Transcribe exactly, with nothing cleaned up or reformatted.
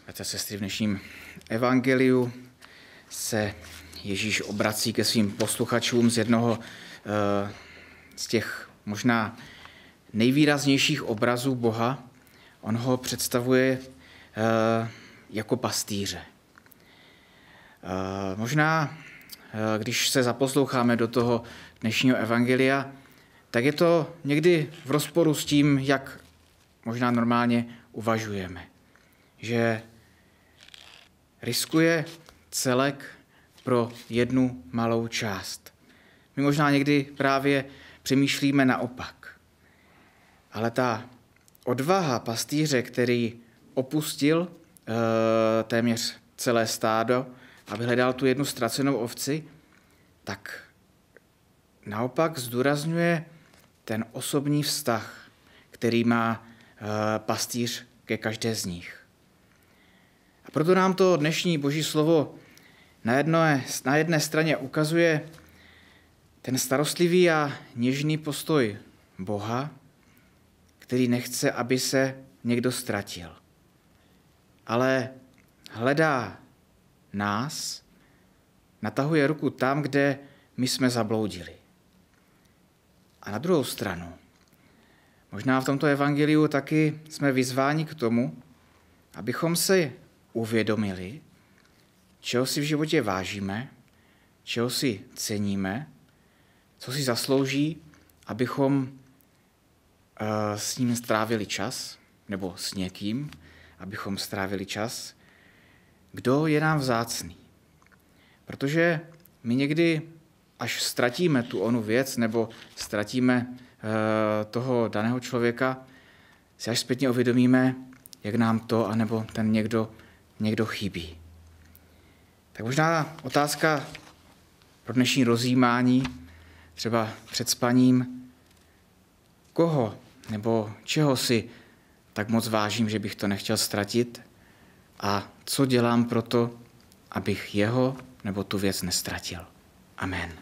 Bratři a sestry, v dnešním evangeliu se Ježíš obrací ke svým posluchačům z jednoho z těch možná nejvýraznějších obrazů Boha. On ho představuje jako pastýře. Možná, když se zaposloucháme do toho dnešního evangelia, tak je to někdy v rozporu s tím, jak možná normálně uvažujeme. Že riskuje celek pro jednu malou část. My možná někdy právě přemýšlíme naopak. Ale ta odvaha pastýře, který opustil e, téměř celé stádo, aby hledal tu jednu ztracenou ovci, tak naopak zdůrazňuje ten osobní vztah, který má e, pastýř ke každé z nich. A proto nám to dnešní Boží slovo na jedné, na jedné straně ukazuje ten starostlivý a něžný postoj Boha, který nechce, aby se někdo ztratil, ale hledá nás, natahuje ruku tam, kde my jsme zabloudili. A na druhou stranu, možná v tomto evangeliu taky jsme vyzváni k tomu, abychom se uvědomili, čeho si v životě vážíme, čeho si ceníme, co si zaslouží, abychom s ním strávili čas, nebo s někým, abychom strávili čas, kdo je nám vzácný. Protože my někdy, až ztratíme tu onu věc, nebo ztratíme toho daného člověka, si až zpětně uvědomíme, jak nám to, anebo ten někdo, někdo chybí. Tak možná otázka pro dnešní rozjímání, třeba před spaním, koho nebo čeho si tak moc vážím, že bych to nechtěl ztratit a co dělám pro to, abych jeho nebo tu věc nestratil. Amen.